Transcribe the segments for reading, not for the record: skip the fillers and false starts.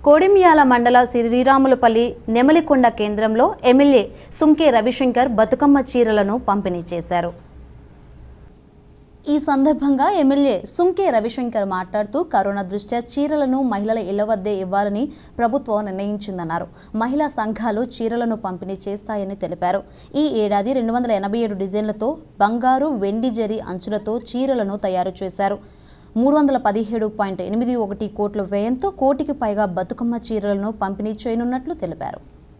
కోడిమియాల మండల శ్రీరాములపల్లి నెమలికొండ కేంద్రంలో ఎమ్మెల్యే సుంకే రవిశంకర్ బతుకమ్మ చీరలను పంపిణీ చేశారు. ఈ సందర్భంగా ఎమ్మెల్యే సుంకే రవిశంకర్ మాట్లాడుతూ కరోనా దృష్ట్యా చీరలను మహిళల ఇళ్ల వద్దే ఇవ్వాలని ప్రభుత్వం నిర్ణయించిందన్నారు. మహిళా సంఘాలు చీరలను పంపిణీ చేస్తాయని తెలిపారు. ఈ ఏడాది 287 డిజైన్లతో బంగారు వెండి జరీ అంచులతో చీరలను తయారు చేశారు. 317.81 కోట్ల వ్యయంతో కోటికి పైగా బతుకమ్మ చీరలను పంపిణీ చేయనున్నట్లు తెలిపారు.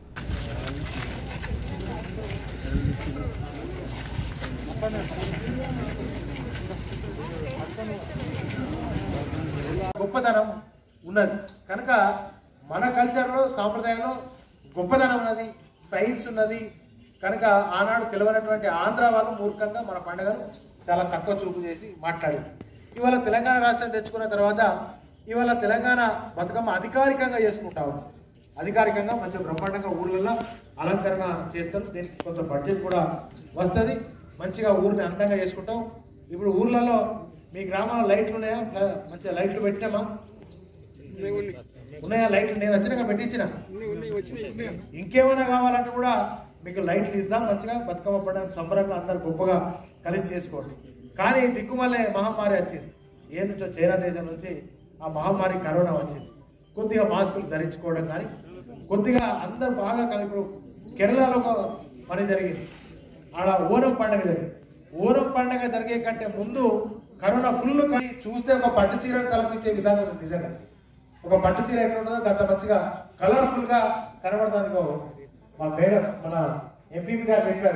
గొప్పదనం ఉన్నది కనుక మన కల్చర్లో సాంప్రదాయంలో గొప్పదనం ఉన్నది, సైన్స్ ఉన్నది కనుక ఆనాడు తెలియనటువంటి ఆంధ్ర వాళ్ళు మూర్ఖంగా మన పండుగను చాలా తక్కువ చూపు చేసి మాట్లాడారు. ఇవాళ తెలంగాణ రాష్ట్రం తెచ్చుకున్న తర్వాత ఇవాళ తెలంగాణ బతుకమ్మ అధికారికంగా చేసుకుంటా ఉన్నాం. అధికారికంగా మంచి బ్రహ్మాండంగా ఊళ్ళల్లో అలంకరణ చేస్తారు. దీనికి కొంత బడ్జెట్ కూడా వస్తుంది. మంచిగా ఊరిని అందంగా చేసుకుంటాం. ఇప్పుడు ఊర్లలో మీ గ్రామంలో లైట్లు ఉన్నాయా? మంచిగా లైట్లు పెట్టినామా? ఉన్నాయా లైట్లు? నేను వచ్చినాక పెట్టించిన. ఇంకేమైనా కావాలంటే కూడా మీకు లైట్లు ఇస్తాం. మంచిగా బతుకమ్మ పండుగ సంబరంగా అందరు గొప్పగా కలిసి చేసుకోండి. కానీ దిక్కుమల్లే మహమ్మారి వచ్చింది. ఏ నుంచో చైనా దేశం నుంచి ఆ మహమ్మారి కరోనా వచ్చింది. కొద్దిగా మాస్కులు ధరించుకోవడం కానీ కొద్దిగా అందరు బాగా కలిపి కేరళలో ఒక పని జరిగింది. ఆడ ఓనం పండుగ జరిగింది. ఓనం పండుగ జరిగే కంటే ముందు కరోనా ఫుల్ చూస్తే ఒక పట్టు చీరను తలపించే విధానం ఉంది. నిజంగా ఒక పట్టు చీర ఎట్లా ఉంటుందో గంత మంచిగా కలర్ఫుల్గా కనబడతానికి మా మేడం మన ఎంపీ గారు చెప్పారు.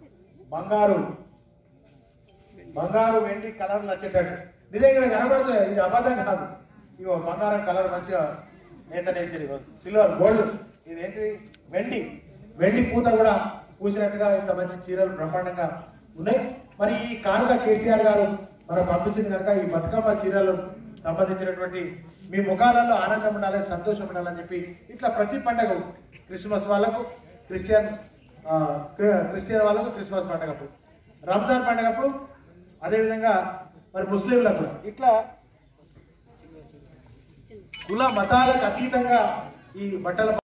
బంగారు వెండి కలర్ నచ్చేటట్టు నిజంగా కనబడుతుంది. ఇది అబద్ధం కాదు. ఇగో బంగారం కలర్ మంచిగా నేతనేసి సిల్వర్ గోల్డ్ ఇదేంటి వెండి పూత కూడా పూసినట్టుగా ఇంత మంచి చీరలు బ్రహ్మాండంగా ఉన్నాయి. మరి ఈ కానుక కేసీఆర్ గారు మనకు పంపించింది కనుక ఈ బతుకమ్మ చీరలు సంబంధించినటువంటి మీ ముఖాలలో ఆనందం ఉండాలి, సంతోషం ఉండాలని చెప్పి ఇట్లా ప్రతి పండుగ క్రిస్మస్ వాళ్ళకు క్రిస్టియన్ వాళ్ళకు క్రిస్మస్ పండుగప్పుడు, రంజాన్ పండుగప్పుడు, అదేవిధంగా మరి ముస్లింలకు కూడా ఇట్లా కుల మతాలకు అతీతంగా ఈ బట్టల